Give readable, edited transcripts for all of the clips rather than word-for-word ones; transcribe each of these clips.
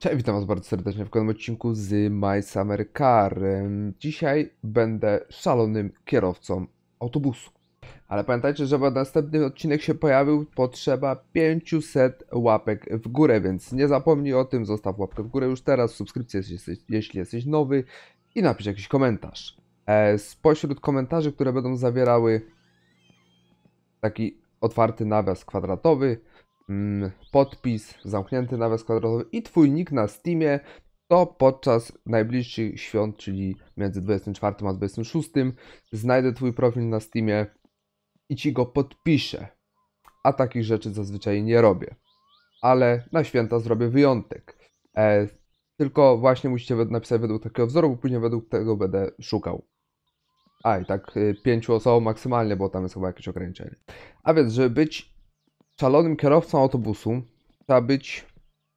Cześć, witam was bardzo serdecznie w kolejnym odcinku z My Summer Car. Dzisiaj będę szalonym kierowcą autobusu. Ale pamiętajcie, żeby następny odcinek się pojawił, potrzeba 500 łapek w górę, więc nie zapomnij o tym, zostaw łapkę w górę już teraz, subskrypcję jeśli jesteś nowy i napisz jakiś komentarz. Spośród komentarzy, które będą zawierały taki otwarty nawias kwadratowy, podpis, zamknięty nawias kwadratowy i twój nick na Steamie, to podczas najbliższych świąt, czyli między 24 a 26, znajdę twój profil na Steamie i ci go podpiszę. A takich rzeczy zazwyczaj nie robię. Ale na święta zrobię wyjątek. Tylko właśnie musicie napisać według takiego wzoru, bo później według tego będę szukał. A i tak 5 osobom maksymalnie, bo tam jest chyba jakieś ograniczenie. A więc, żeby być szalonym kierowcą autobusu, trzeba być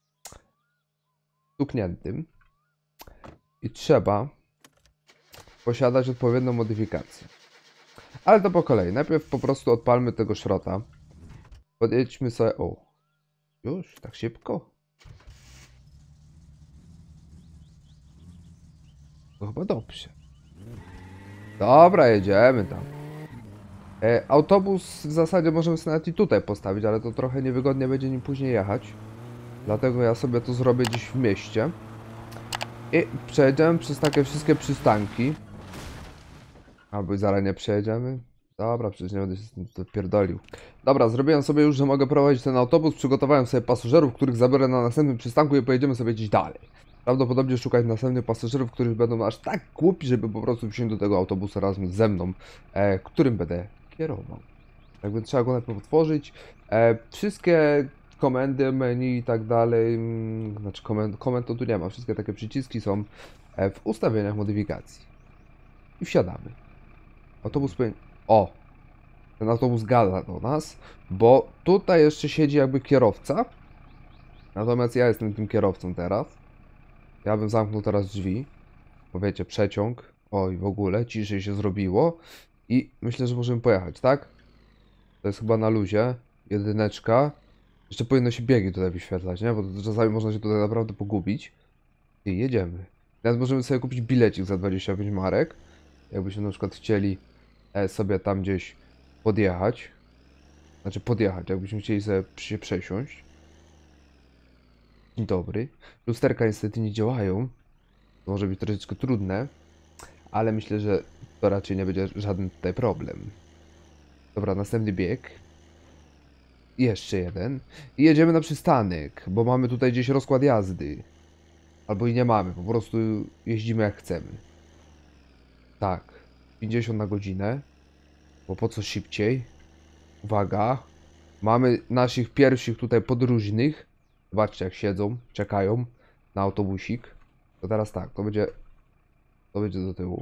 stukniętym i trzeba posiadać odpowiednią modyfikację. Ale to po kolei. Najpierw po prostu odpalmy tego szrota. Podjedźmy sobie... O, już? Tak szybko? To chyba dobrze. Dobra, jedziemy tam. Autobus w zasadzie możemy sobie nawet i tutaj postawić, ale to trochę niewygodnie będzie nim później jechać. Dlatego ja sobie to zrobię gdzieś w mieście. I przejedziemy przez takie wszystkie przystanki. Albo i zaraz nie przejedziemy. Dobra, przecież nie będę się z tym pierdolił. Dobra, zrobiłem sobie już, że mogę prowadzić ten autobus. Przygotowałem sobie pasażerów, których zabiorę na następnym przystanku i pojedziemy sobie gdzieś dalej. Prawdopodobnie szukać następnych pasażerów, których będą aż tak głupi, żeby po prostu wsiąść do tego autobusu razem ze mną, którym będę kierował. Tak więc trzeba go najpierw otworzyć. Wszystkie komendy, menu i tak dalej, znaczy komend to tu nie ma, wszystkie takie przyciski są w ustawieniach modyfikacji. I wsiadamy. Autobus powinien... O! Ten autobus gada do nas, bo tutaj jeszcze siedzi jakby kierowca. Natomiast ja jestem tym kierowcą teraz. Ja bym zamknął teraz drzwi. Bo wiecie, przeciąg. Oj, w ogóle, ciszej się zrobiło. I myślę, że możemy pojechać, tak? To jest chyba na luzie. Jedyneczka. Jeszcze powinno się biegi tutaj wyświetlać, nie? Bo to czasami można się tutaj naprawdę pogubić. I jedziemy. Teraz możemy sobie kupić bilecik za 25 marek. Jakbyśmy na przykład chcieli sobie tam gdzieś podjechać. Znaczy podjechać, jakbyśmy chcieli sobie się przesiąść. Dzień dobry. Lusterka niestety nie działają. To może być troszeczkę trudne. Ale myślę, że to raczej nie będzie żaden tutaj problem. Dobra, następny bieg. Jeszcze jeden. I jedziemy na przystanek, bo mamy tutaj gdzieś rozkład jazdy. Albo i nie mamy, po prostu jeździmy jak chcemy. Tak, 50 na godzinę. Bo po co szybciej? Uwaga. Mamy naszych pierwszych tutaj podróżnych. Zobaczcie jak siedzą, czekają na autobusik. To teraz tak, to będzie do tyłu.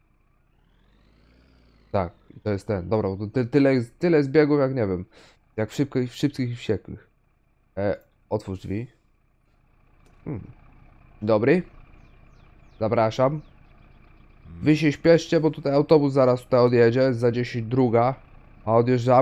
Tak, i to jest ten. Dobra, bo to tyle jest biegów jak nie wiem. Jak w szybkich i wściekłych. Otwórz drzwi. Dobry. Zapraszam. Wy się śpieszcie, bo tutaj autobus zaraz tutaj odjedzie. Za 10 druga. A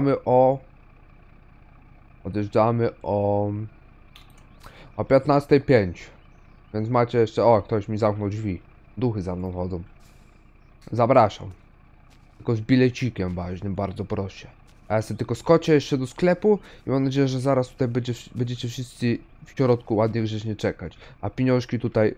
o 15:05. Więc macie jeszcze... O, ktoś mi zamknął drzwi. Duchy za mną chodzą. Zapraszam. Tylko z bilecikiem ważnym, bardzo proszę. A ja sobie tylko skoczę jeszcze do sklepu i mam nadzieję, że zaraz tutaj będziecie wszyscy w środku ładnie grzecznie czekać. A pieniążki tutaj...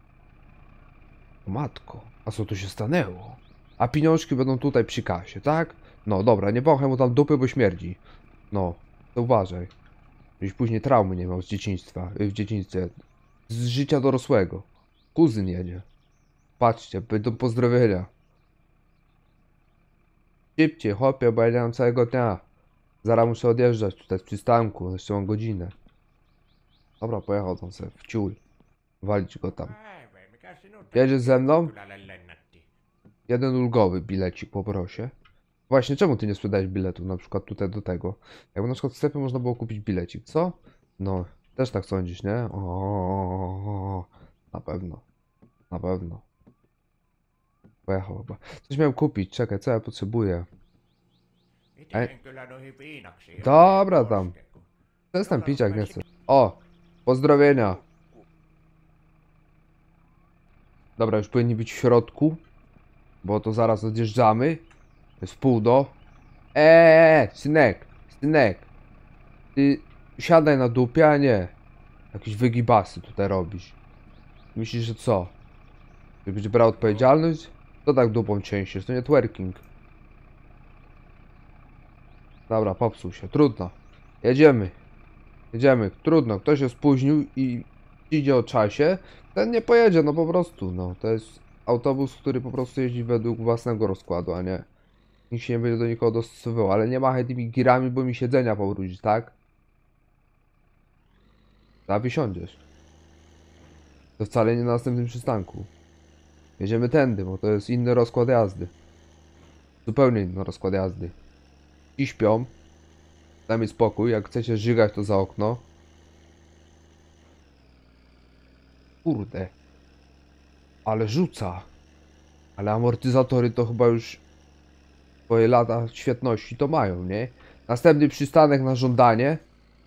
O matko, a co tu się stanęło? A pieniążki będą tutaj przy kasie, tak? No dobra, nie wąchaj mu tam dupy, bo śmierdzi. No, to uważaj. Żebyś później traumy nie miał z dzieciństwa, w dzieciństwie. Z życia dorosłego. Kuzyn jedzie. Patrzcie, będą pozdrowienia. Szybciej, chłopie, bo ja nie mam całego dnia. Zaraz muszę odjeżdżać tutaj z przystanku, jeszcze mam godzinę. Dobra, pojechał tam sobie w ciul. Walić go tam. Jedziesz ze mną? Jeden ulgowy bilecik poproszę. Właśnie, czemu ty nie sprzedałeś biletów na przykład tutaj do tego? Jakby na przykład w sklepie można było kupić bilecik, co? No, też tak sądzisz, nie? O, na pewno. Na pewno. Pojechał chyba. Coś miałem kupić, czekaj, co ja potrzebuję? Dobra tam. Przestań pić jak nie chcesz. O! Pozdrowienia! Dobra, już powinni być w środku. Bo to zaraz odjeżdżamy. To jest pół do. Synek, synek. Ty siadaj na dupie, a nie. Jakieś wygibasy tutaj robisz. Myślisz, że co? Że będziesz brał odpowiedzialność? To tak dupą cięścisz, to nie twerking. Dobra, popsuł się, trudno. Jedziemy. Jedziemy, trudno. Ktoś się spóźnił i idzie o czasie. Ten nie pojedzie, no po prostu, no. To jest autobus, który po prostu jeździ według własnego rozkładu, a nie. Nikt się nie będzie do nikogo dostosowywał, ale nie machaj tymi girami, bo mi siedzenia powróci, tak? A wysiądziesz. To wcale nie na następnym przystanku. Jedziemy tędy, bo to jest inny rozkład jazdy. Zupełnie inny rozkład jazdy. I śpią. Daj mi spokój, jak chcecie żygać to za okno. Kurde. Ale rzuca. Ale amortyzatory to chyba już swoje lata świetności to mają, nie? Następny przystanek na żądanie.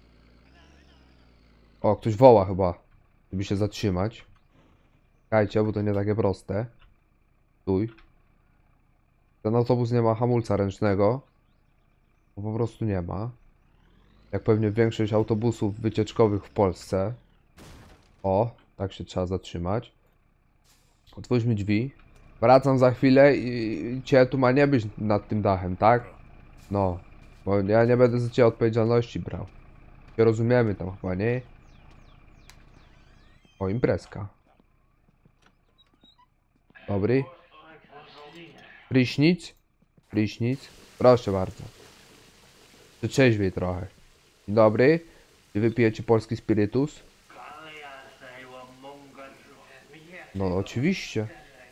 O, ktoś woła chyba, żeby się zatrzymać. Czekajcie, bo to nie takie proste. Stój. Ten autobus nie ma hamulca ręcznego. Bo po prostu nie ma. Jak pewnie większość autobusów wycieczkowych w Polsce. O, tak się trzeba zatrzymać. Otwórz mi drzwi. Wracam za chwilę i cię tu ma nie być nad tym dachem, tak? No, bo ja nie będę za ciebie odpowiedzialności brał. Się rozumiemy tam chyba, nie? O, imprezka. Dobry. Prysznic? Prysznic. Proszę bardzo. Trzeźwiej trochę. Dzień dobry. Czy wypijecie polski spirytus? No oczywiście.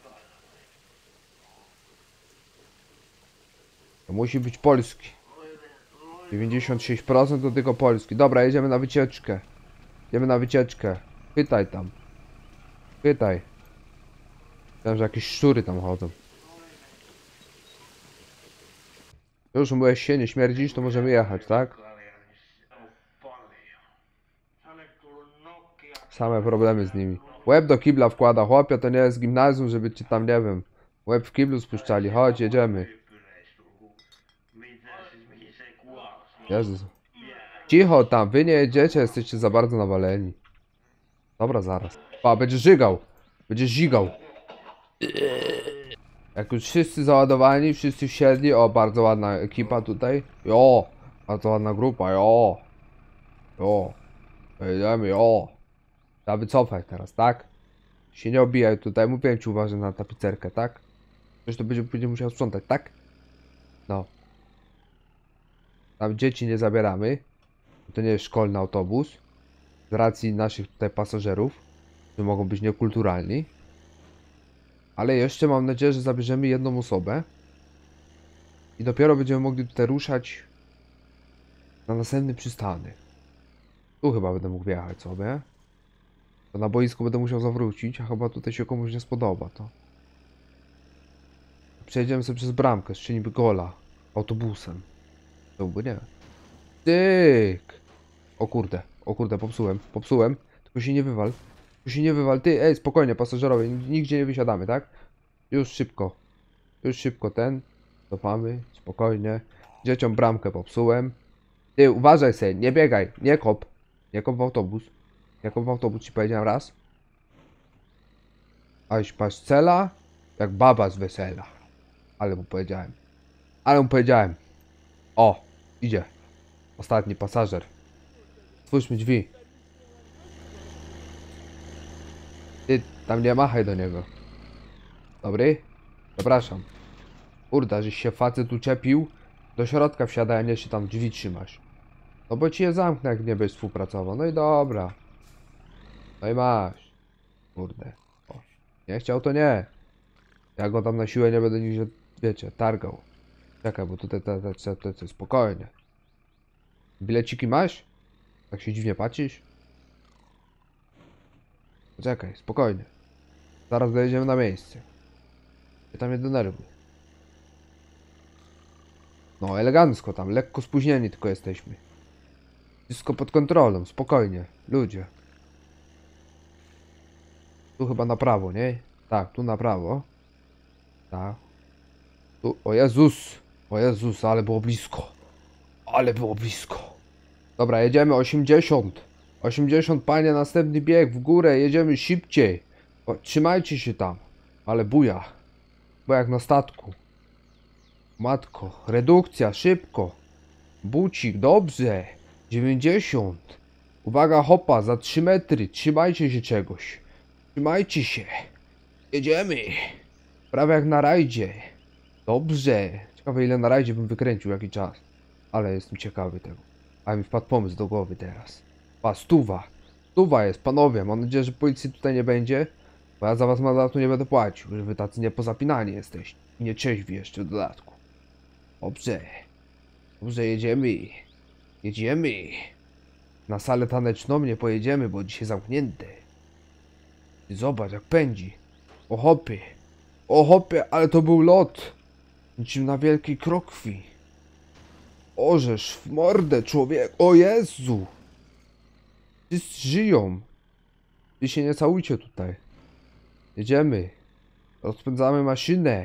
To musi być polski. 96% to tylko polski. Dobra, jedziemy na wycieczkę. Jedziemy na wycieczkę. Pytaj tam. Pytaj. Myślałem, że jakieś szczury tam chodzą. Już mówiłeś się, nie śmierdzisz, to możemy jechać, tak? Same problemy z nimi. Łeb do kibla wkłada, chłopie, to nie jest gimnazjum, żeby ci tam, nie wiem, łeb w kiblu spuszczali. Chodź, jedziemy. Jezus. Cicho tam, wy nie jedziecie, jesteście za bardzo nawaleni. Dobra, zaraz. Pa, będziesz żygał. Będziesz żigał. Jak już wszyscy załadowani, wszyscy wsiedli. O, bardzo ładna ekipa tutaj. Jo, bardzo ładna grupa, jo. Jo. Jedziemy, jo. Trzeba wycofać teraz, tak? Się nie obijaj tutaj, mówiłem ci uważaj na tapicerkę, tak? Ktoś to będzie musiał sprzątać, tak? No. Tam dzieci nie zabieramy. To nie jest szkolny autobus. Z racji naszych tutaj pasażerów, którzy mogą być niekulturalni. Ale jeszcze mam nadzieję, że zabierzemy jedną osobę. I dopiero będziemy mogli tutaj ruszać na następny przystanek. Tu chyba będę mógł wjechać sobie. To na boisku będę musiał zawrócić, a chyba tutaj się komuś nie spodoba to. Przejedziemy sobie przez bramkę, strzelimy gola. Autobusem. To by nie. Tyk! O kurde, popsułem. Tylko się nie wywal. Tylko się nie wywal. Ty, ej, spokojnie, pasażerowie, nigdzie nie wysiadamy, tak? Już szybko. Już szybko ten. Cofamy, spokojnie. Dzieciom bramkę popsułem. Ty, uważaj sobie, nie biegaj, nie kop. Nie kop w autobus. Nie kop w autobus, ci powiedziałem raz. Aś patrz cela, jak baba z wesela. Ale mu powiedziałem. Ale mu powiedziałem. O, idzie. Ostatni pasażer. Otwórz mi drzwi. Ty, tam nie machaj do niego. Dobry? Zapraszam. Kurde, żeś się facet uczepił. Do środka wsiadaj, a nie się tam drzwi trzymasz. No bo ci je zamknę, jak nie będziesz współpracował. No i dobra. No i masz. Kurde. O. Nie chciał, to nie. Ja go tam na siłę nie będę nigdzie, wiecie, targał. Czekaj, bo tutaj te spokojnie. Bileciki masz? Tak się dziwnie patrzysz? Czekaj, spokojnie. Zaraz dojedziemy na miejsce. Ty tam nie denerwuj. No, elegancko tam, lekko spóźnieni tylko jesteśmy. Wszystko pod kontrolą, spokojnie, ludzie. Tu chyba na prawo, nie? Tak, tu na prawo. Tak. Tu, o Jezus. O Jezus, ale było blisko. Ale było blisko. Dobra, jedziemy 80. 80, panie, następny bieg w górę, jedziemy szybciej. O, trzymajcie się tam. Ale buja. Bo jak na statku. Matko, redukcja, szybko. Bucik, dobrze. 90. Uwaga, hopa, za 3 metry. Trzymajcie się czegoś. Trzymajcie się. Jedziemy. Prawie jak na rajdzie. Dobrze. Ciekawe, ile na rajdzie bym wykręcił, jaki czas. Ale jestem ciekawy tego. A mi wpadł pomysł do głowy teraz. Pa, stuwa. Stuwa jest, panowie. Mam nadzieję, że policji tutaj nie będzie. Bo ja za was mandatu nie będę płacił. Że wy tacy niepozapinani jesteście. I nie trzeźwi jeszcze w dodatku. Dobrze. Dobrze, jedziemy. Jedziemy. Na salę taneczną nie pojedziemy, bo dzisiaj zamknięte. Ty zobacz, jak pędzi. O hopy. O hopy, ale to był lot. Niczym na wielkiej krokwi. Orzesz w mordę, człowiek. O Jezu. Wszyscy żyją. Wy się nie całujcie tutaj. Jedziemy. Rozpędzamy maszynę.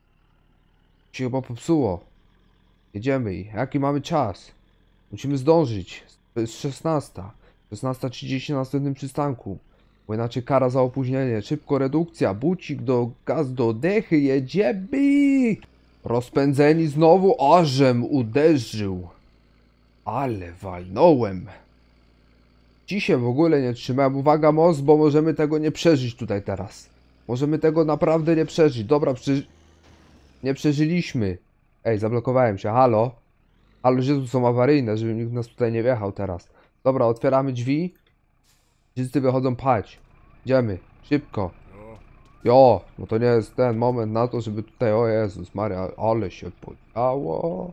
Się chyba popsuło. Jedziemy. Jaki mamy czas? Musimy zdążyć. To jest 16. 16:30 na następnym przystanku. Bo inaczej kara za opóźnienie. Szybko redukcja. Bucik do gaz do dechy. Jedziemy. Rozpędzeni znowu. Ażem uderzył. Ale walnąłem. Dzisiaj w ogóle nie trzymałem. Uwaga, most, bo możemy tego nie przeżyć tutaj teraz. Możemy tego naprawdę nie przeżyć. Dobra, nie przeżyliśmy. Ej, zablokowałem się. Halo? Halo, że tu są awaryjne, żeby nikt nas tutaj nie wjechał teraz. Dobra, otwieramy drzwi. Wszyscy wychodzą pać. Idziemy. Szybko. Jo, no to nie jest ten moment na to, żeby tutaj... O Jezus Maria, ale się podziało.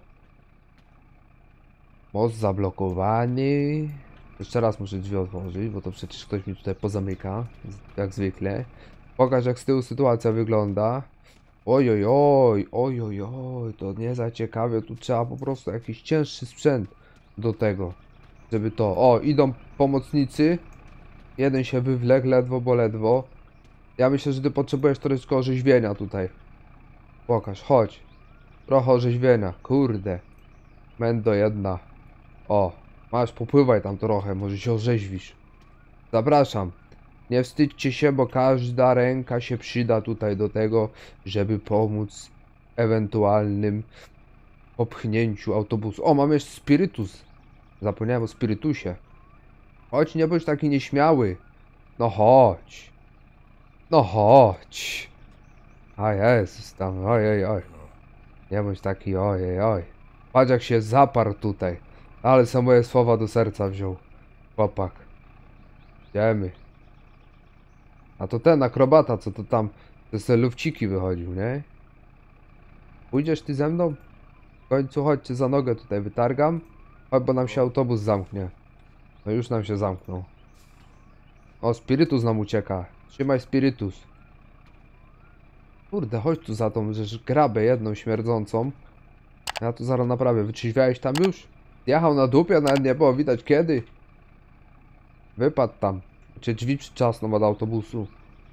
Most zablokowany. Jeszcze raz muszę drzwi otworzyć, bo to przecież ktoś mi tutaj pozamyka. Jak zwykle. Pokaż, jak z tyłu sytuacja wygląda. Ojojoj, ojojoj, to nie za ciekawe. Tu trzeba po prostu jakiś cięższy sprzęt do tego, żeby to... O, idą pomocnicy. Jeden się wywlekł, ledwo, bo ledwo. Ja myślę, że ty potrzebujesz troszkę orzeźwienia tutaj. Pokaż, chodź. Trochę orzeźwienia, kurde. Mendo jedna. O, masz, popływaj tam trochę, może się orzeźwisz. Zapraszam. Nie wstydźcie się, bo każda ręka się przyda tutaj do tego, żeby pomóc ewentualnym popchnięciu autobusu. O, mam jeszcze spirytus. Zapomniałem o spirytusie. Chodź, nie bądź taki nieśmiały. No chodź. No chodź. A Jezus tam, ojej, oj. Nie bądź taki, ojej, oj. Patrz, jak się zaparł tutaj. Ale sam moje słowa do serca wziął. Chłopak. Idziemy. A to ten akrobata, co to tam ze te lufciki wychodził, nie? Pójdziesz ty ze mną? W końcu chodźcie, za nogę tutaj wytargam. Chodź, bo nam się autobus zamknie. No już nam się zamknął. O, spirytus nam ucieka. Trzymaj spirytus. Kurde, chodź tu za tą rzecz grabę jedną śmierdzącą. Ja tu zaraz naprawię. Wytrzeźwiałeś tam już? Jechał na dupie, nawet nie było widać kiedy. Wypadł tam. Czy drzwi przyczasną od autobusu.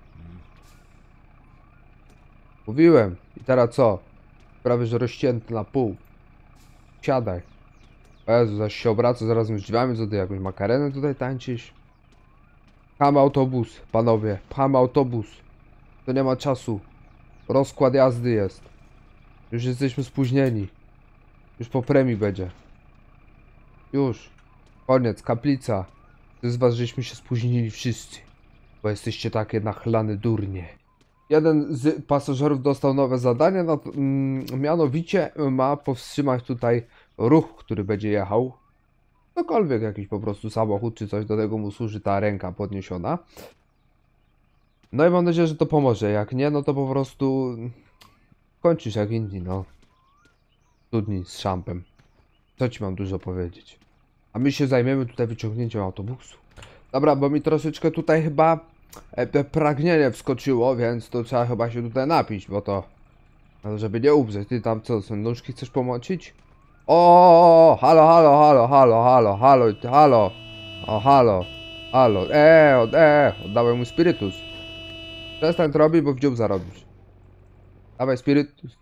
Mówiłem. I teraz co? Prawie że rozcięty na pół. Siadaj. O Jezu, zaś się obraca zaraz z drzwiami, co ty jakąś makarenę tutaj tańczysz? Pchamy autobus, panowie. Pchamy autobus. To nie ma czasu. Rozkład jazdy jest. Już jesteśmy spóźnieni. Już po premii będzie. Już. Koniec, kaplica. Z was żeśmy się spóźnili wszyscy. Bo jesteście takie nachlane durnie. Jeden z pasażerów dostał nowe zadanie, mianowicie ma powstrzymać tutaj ruch, który będzie jechał. Cokolwiek, jakiś po prostu samochód czy coś, do tego mu służy ta ręka podniesiona. No i mam nadzieję, że to pomoże. Jak nie, no to po prostu kończysz jak inni, no. Studni z szampem. Co ci mam dużo powiedzieć. A my się zajmiemy tutaj wyciągnięciem autobusu. Dobra, bo mi troszeczkę tutaj chyba pragnienie wskoczyło, więc to trzeba chyba się tutaj napić, bo to... żeby nie umrzeć. Ty tam co, są nóżki chcesz pomoczyć? O, halo, halo, halo, halo, halo, halo, halo. O, halo, halo, oddałem mu spirytus. Przestań to robić, bo w dziób zarobisz. Dawaj, spirytus.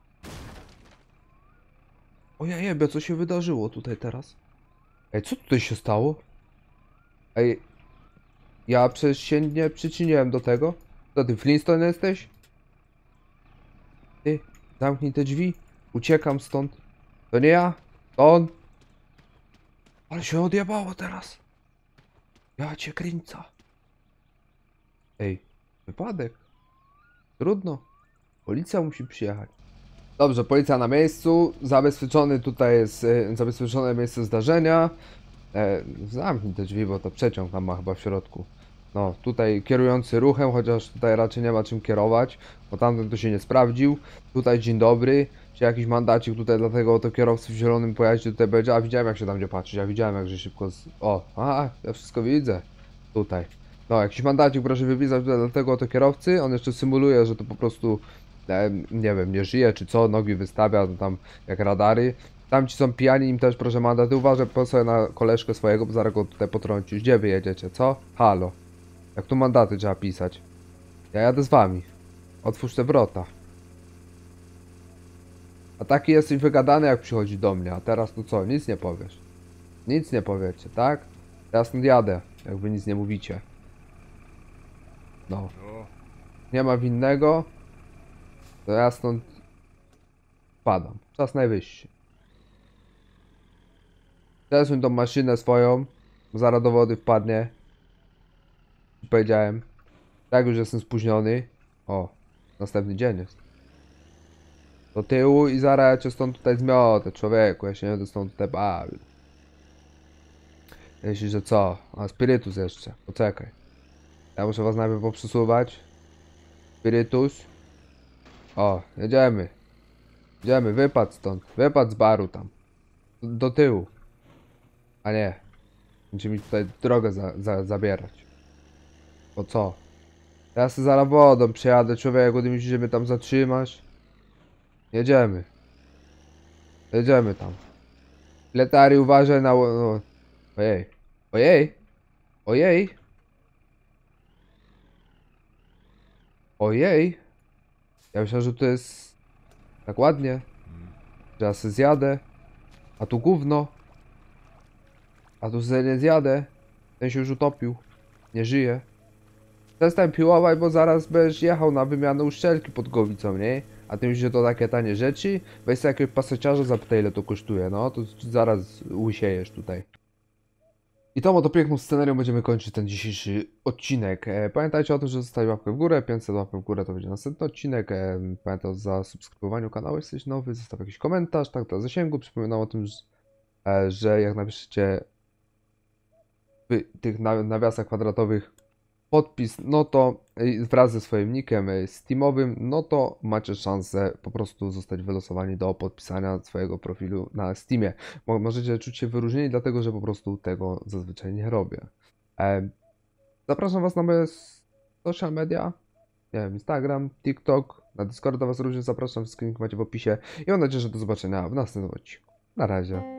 O ja jebie, co się wydarzyło tutaj teraz? Ej, co tutaj się stało? Ej, ja przecież się nie przyczyniłem do tego. To ty Flintstone jesteś? Ty, zamknij te drzwi. Uciekam stąd. To nie ja, to on. Ale się odjebało teraz. Ja cię kręcę. Ej, wypadek. Trudno. Policja musi przyjechać. Dobrze, policja na miejscu. Zabezpieczony tutaj jest zabezpieczone miejsce zdarzenia. Zamknij te drzwi, bo to przeciąg tam ma chyba w środku. No, tutaj kierujący ruchem, chociaż tutaj raczej nie ma czym kierować, bo tamten to się nie sprawdził. Tutaj dzień dobry. Czy jakiś mandacik tutaj dla tego oto kierowcy w zielonym pojeździe tutaj będzie? A widziałem jak się tam gdzie patrzeć, ja widziałem jak że szybko O, ja wszystko widzę. Tutaj. No, jakiś mandacik proszę wypisać tutaj dla tego oto kierowcy. On jeszcze symuluje, że to po prostu nie wiem, nie żyje czy co, nogi wystawia, no tam jak radary. Tam ci są pijani, im też proszę mandaty. Uważaj po sobie na koleżkę swojego, bo zaraz go tutaj potrącisz. Gdzie wy jedziecie, co? Halo. Jak tu mandaty trzeba pisać? Ja jadę z wami. Otwórz te wrota. A taki jesteś wygadany jak przychodzi do mnie, a teraz tu co? Nic nie powiesz. Nic nie powiecie, tak? Ja stąd jadę, jak wy nic nie mówicie. No. Nie ma winnego. To ja stąd padam. Czas najwyższy. Przesuń tą maszynę swoją, bo zaraz do wody wpadnie. Powiedziałem. Tak już jestem spóźniony. O, następny dzień jest. Do tyłu i zaraz ja cię stąd tutaj zmiotę, człowieku. Ja się nie będę stąd tutaj bawił. Jeśli, że co? A spirytus jeszcze. Poczekaj. Ja muszę was najpierw poprzesuwać. Spirytus. O, jedziemy. Jedziemy, wypadł stąd. Wypadł z baru tam. Do tyłu. A nie. Będzie mi tutaj drogę zabierać. Bo co? Ja sobie zaraz wodą przejadę, człowieku, ty myślisz, że mnie tam zatrzymasz? Jedziemy. Jedziemy tam. Letary, uważaj na... No. Ojej. Ojej. Ojej. Ojej. Ja myślałem, że to jest... Tak ładnie. Że ja se zjadę. A tu gówno. A tu se nie zjadę. Ten się już utopił. Nie żyje. Przestań piłować, bo zaraz będziesz jechał na wymianę uszczelki pod głowicą, nie? A ty myślisz, że to takie tanie rzeczy? Weź sobie jakiegoś paseciarza, zapytaj ile to kosztuje, no to zaraz łysiejesz tutaj. I tą oto piękną scenerią będziemy kończyć ten dzisiejszy odcinek. Pamiętajcie o tym, że zostawić łapkę w górę, 500 łapek w górę to będzie następny odcinek. Pamiętaj o zasubskrybowaniu kanału, jeśli jesteś nowy, zostaw jakiś komentarz, tak do zasięgu. Przypominam o tym, że jak napiszecie w tych nawiasach kwadratowych podpis, no to wraz ze swoim nickiem steamowym, no to macie szansę po prostu zostać wylosowani do podpisania swojego profilu na Steamie. Możecie czuć się wyróżnieni, dlatego że po prostu tego zazwyczaj nie robię. Zapraszam was na moje social media, nie wiem, Instagram, TikTok, na Discorda was również zapraszam, wszystkie linki macie w opisie i mam nadzieję, że do zobaczenia w następnym odcinku. Na razie.